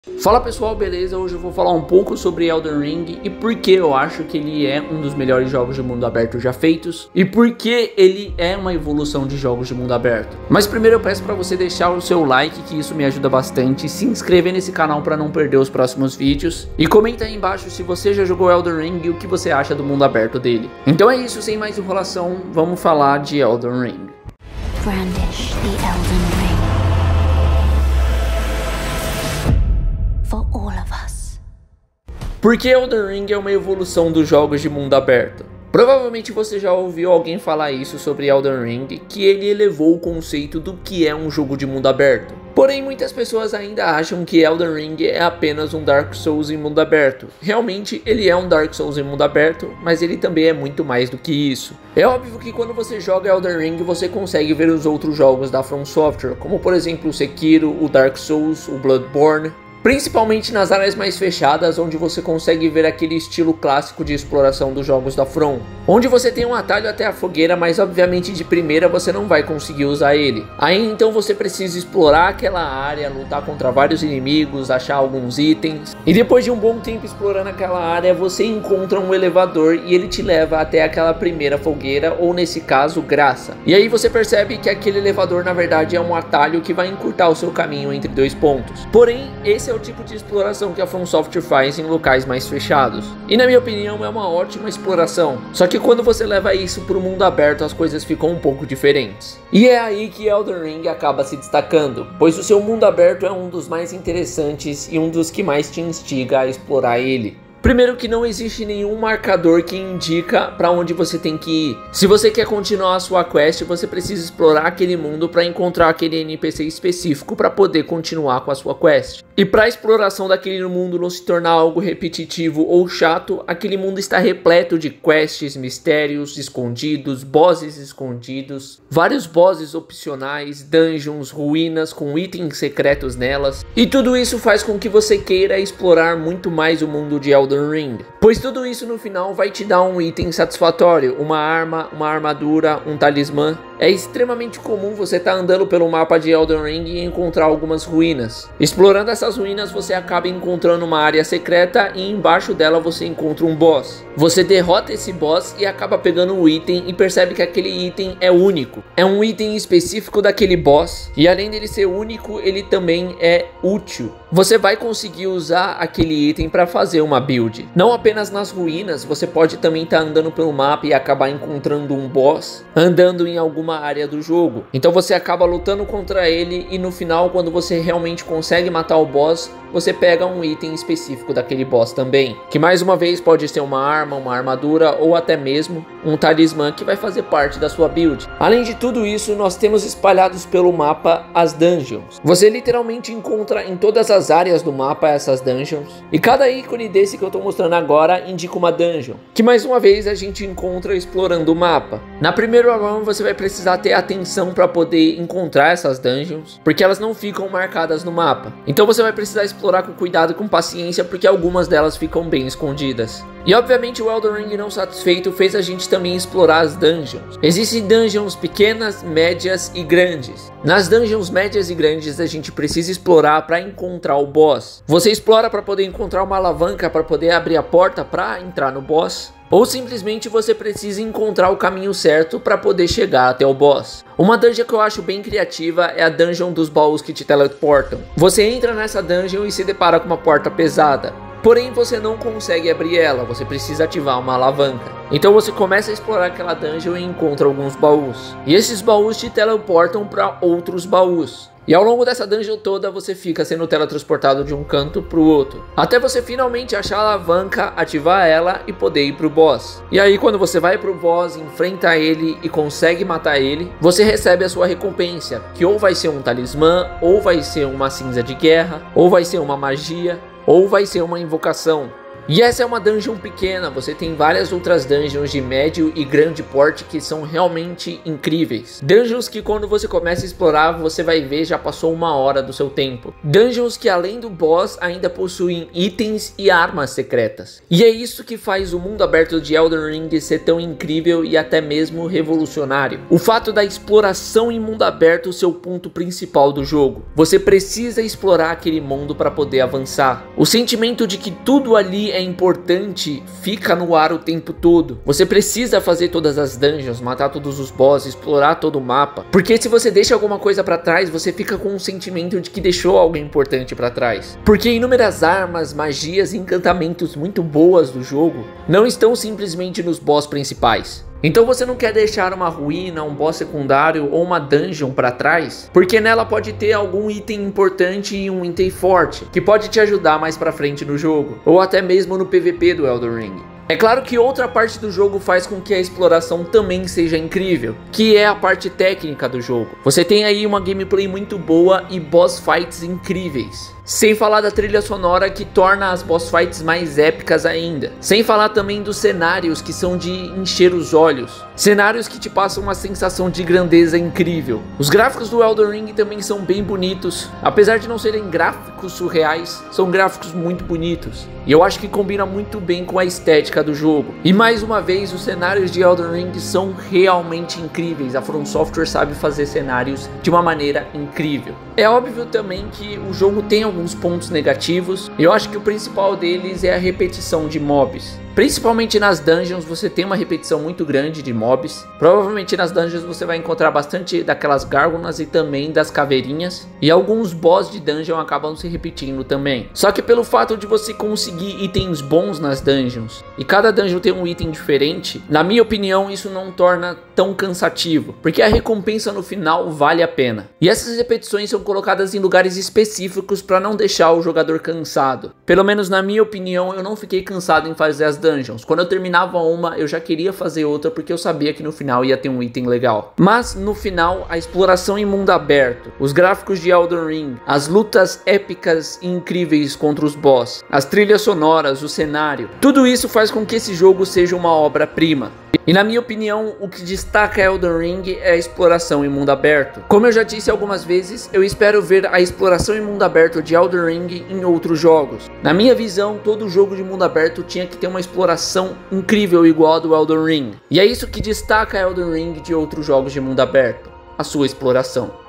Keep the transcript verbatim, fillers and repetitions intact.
Fala pessoal, beleza? Hoje eu vou falar um pouco sobre Elden Ring e por que eu acho que ele é um dos melhores jogos de mundo aberto já feitos e por que ele é uma evolução de jogos de mundo aberto. Mas primeiro eu peço para você deixar o seu like, que isso me ajuda bastante, se inscrever nesse canal para não perder os próximos vídeos e comenta aí embaixo se você já jogou Elden Ring e o que você acha do mundo aberto dele. Então é isso, sem mais enrolação, vamos falar de Elden Ring. Brandish the Elden Ring. For all of us. Por que Elden Ring é uma evolução dos jogos de mundo aberto? Provavelmente você já ouviu alguém falar isso sobre Elden Ring, que ele elevou o conceito do que é um jogo de mundo aberto. Porém, muitas pessoas ainda acham que Elden Ring é apenas um Dark Souls em mundo aberto. Realmente, ele é um Dark Souls em mundo aberto, mas ele também é muito mais do que isso. É óbvio que quando você joga Elden Ring, você consegue ver os outros jogos da From Software, como por exemplo o Sekiro, o Dark Souls, o Bloodborne. Principalmente nas áreas mais fechadas, onde você consegue ver aquele estilo clássico de exploração dos jogos da From, onde você tem um atalho até a fogueira, mas obviamente de primeira você não vai conseguir usar ele. Aí então você precisa explorar aquela área, lutar contra vários inimigos, achar alguns itens, e depois de um bom tempo explorando aquela área, você encontra um elevador e ele te leva até aquela primeira fogueira, ou nesse caso, graça. E aí você percebe que aquele elevador na verdade é um atalho que vai encurtar o seu caminho entre dois pontos. Porém, esse é o tipo de exploração que a From Software faz em locais mais fechados. E na minha opinião é uma ótima exploração. Só que quando você leva isso para o mundo aberto, as coisas ficam um pouco diferentes. E é aí que Elden Ring acaba se destacando, pois o seu mundo aberto é um dos mais interessantes e um dos que mais te instiga a explorar ele. Primeiro que não existe nenhum marcador que indica para onde você tem que ir. Se você quer continuar a sua quest, você precisa explorar aquele mundo para encontrar aquele N P C específico para poder continuar com a sua quest. E para a exploração daquele mundo não se tornar algo repetitivo ou chato, aquele mundo está repleto de quests, mistérios escondidos, bosses escondidos, vários bosses opcionais, dungeons, ruínas com itens secretos nelas. E tudo isso faz com que você queira explorar muito mais o mundo de Elden Ring, pois tudo isso no final vai te dar um item satisfatório, uma arma, uma armadura, um talismã. É extremamente comum você estar andando pelo mapa de Elden Ring e encontrar algumas ruínas. Explorando essas ruínas você acaba encontrando uma área secreta e embaixo dela você encontra um boss. Você derrota esse boss e acaba pegando um item e percebe que aquele item é único. É um item específico daquele boss e além dele ser único, ele também é útil. Você vai conseguir usar aquele item para fazer uma build. Não apenas nas ruínas, você pode também estar andando pelo mapa e acabar encontrando um boss, andando em alguma área do jogo. Então você acaba lutando contra ele e no final, quando você realmente consegue matar o boss, você pega um item específico daquele boss também, que mais uma vez pode ser uma arma, uma armadura ou até mesmo um talismã que vai fazer parte da sua build. Além de tudo isso, nós temos espalhados pelo mapa as dungeons. Você literalmente encontra em todas as áreas do mapa essas dungeons, e cada ícone desse que eu tô mostrando agora indica uma dungeon, que mais uma vez a gente encontra explorando o mapa. Na primeira run você vai precisar ter atenção para poder encontrar essas dungeons, porque elas não ficam marcadas no mapa. Então você vai precisar explorar com cuidado e com paciência, porque algumas delas ficam bem escondidas. E obviamente o Elden Ring não satisfeito fez a gente também explorar as dungeons. Existem dungeons pequenas, médias e grandes. Nas dungeons médias e grandes a gente precisa explorar para encontrar o boss. Você explora para poder encontrar uma alavanca para poder abrir a porta para entrar no boss, ou simplesmente você precisa encontrar o caminho certo para poder chegar até o boss. Uma dungeon que eu acho bem criativa é a dungeon dos baús que te teleportam. Você entra nessa dungeon e se depara com uma porta pesada, porém você não consegue abrir ela, você precisa ativar uma alavanca. Então você começa a explorar aquela dungeon e encontra alguns baús, e esses baús te teleportam para outros baús. E ao longo dessa dungeon toda você fica sendo teletransportado de um canto para o outro, até você finalmente achar a alavanca, ativar ela e poder ir para o boss. E aí quando você vai para o boss, enfrenta ele e consegue matar ele, você recebe a sua recompensa, que ou vai ser um talismã, ou vai ser uma cinza de guerra, ou vai ser uma magia, ou vai ser uma invocação. E essa é uma dungeon pequena, você tem várias outras dungeons de médio e grande porte que são realmente incríveis. Dungeons que quando você começa a explorar, você vai ver já passou uma hora do seu tempo. Dungeons que além do boss ainda possuem itens e armas secretas. E é isso que faz o mundo aberto de Elden Ring ser tão incrível e até mesmo revolucionário. O fato da exploração em mundo aberto ser o ponto principal do jogo. Você precisa explorar aquele mundo para poder avançar. O sentimento de que tudo ali é importante fica no ar o tempo todo. Você precisa fazer todas as dungeons, matar todos os bosses, explorar todo o mapa. Porque se você deixa alguma coisa para trás, você fica com um sentimento de que deixou algo importante para trás. Porque inúmeras armas, magias e encantamentos muito boas do jogo não estão simplesmente nos boss principais. Então você não quer deixar uma ruína, um boss secundário ou uma dungeon para trás, porque nela pode ter algum item importante e um item forte, que pode te ajudar mais para frente no jogo, ou até mesmo no P V P do Elden Ring. É claro que outra parte do jogo faz com que a exploração também seja incrível, que é a parte técnica do jogo. Você tem aí uma gameplay muito boa e boss fights incríveis. Sem falar da trilha sonora que torna as boss fights mais épicas ainda. Sem falar também dos cenários que são de encher os olhos. Cenários que te passam uma sensação de grandeza incrível. Os gráficos do Elden Ring também são bem bonitos. Apesar de não serem gráficos surreais, são gráficos muito bonitos. E eu acho que combina muito bem com a estética do jogo. E mais uma vez, os cenários de Elden Ring são realmente incríveis. A From Software sabe fazer cenários de uma maneira incrível. É óbvio também que o jogo tem alguns pontos negativos. Eu acho que o principal deles é a repetição de mobs. Principalmente nas dungeons você tem uma repetição muito grande de mobs. Provavelmente nas dungeons você vai encontrar bastante daquelas gárgulas e também das caveirinhas. E alguns boss de dungeon acabam se repetindo também. Só que pelo fato de você conseguir itens bons nas dungeons, e cada dungeon tem um item diferente, na minha opinião isso não torna tão cansativo, porque a recompensa no final vale a pena. E essas repetições são colocadas em lugares específicos para não deixar o jogador cansado. Pelo menos na minha opinião, eu não fiquei cansado em fazer as dungeons. Quando eu terminava uma, eu já queria fazer outra porque eu sabia que no final ia ter um item legal. Mas no final, a exploração em mundo aberto, os gráficos de Elden Ring, as lutas épicas e incríveis contra os boss, as trilhas sonoras, o cenário, tudo isso faz com que esse jogo seja uma obra-prima. E na minha opinião, o que destaca Elden Ring é a exploração em mundo aberto. Como eu já disse algumas vezes, eu espero ver a exploração em mundo aberto de Elden Ring em outros jogos. Na minha visão, todo jogo de mundo aberto tinha que ter uma exploração incrível igual a do Elden Ring. E é isso que destaca Elden Ring de outros jogos de mundo aberto, a sua exploração.